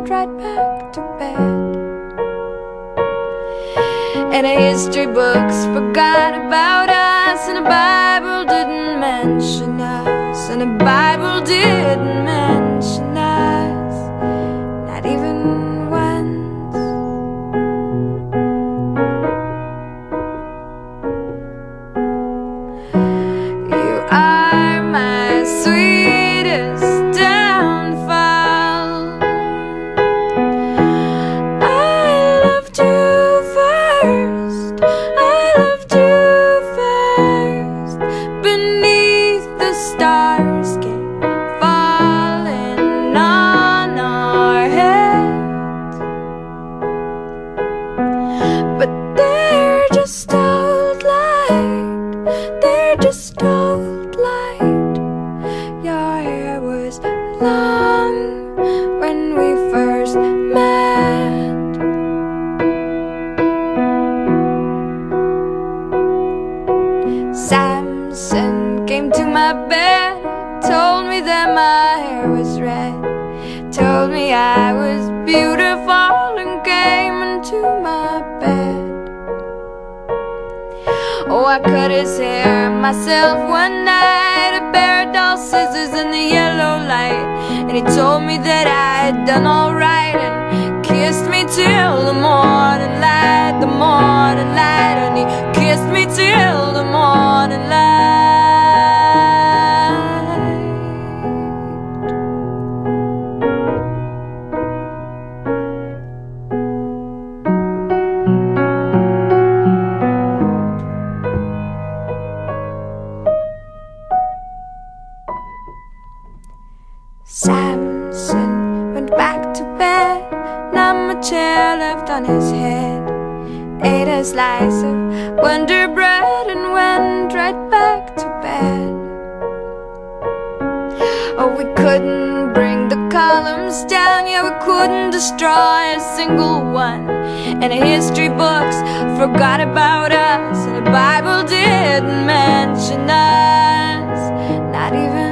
went right back to bed. And the history books forgot about us, and the Bible didn't mention us, and the Bible didn't mention us, not even once. You are my sweetest downfall. I loved you first, I loved you first, beneath the stars came falling on our heads. But they're just old light, they're just old light. Your hair was long when we first met. Samson came to my bed, told me that my hair was red, told me I was beautiful, and came into my bed. Oh, I cut his hair myself one night, a pair of dull scissors in the yellow light, and he told me that I had done alright, and kissed me till the morning light, the morning light, and he kissed me till the morning light. Samson went back to bed, not much hair left on his head, ate a slice of Wonder Bread and went right back to bed. Oh, we couldn't bring the columns down, yeah, we couldn't destroy a single one, and the history books forgot about us, and the Bible didn't mention us, not even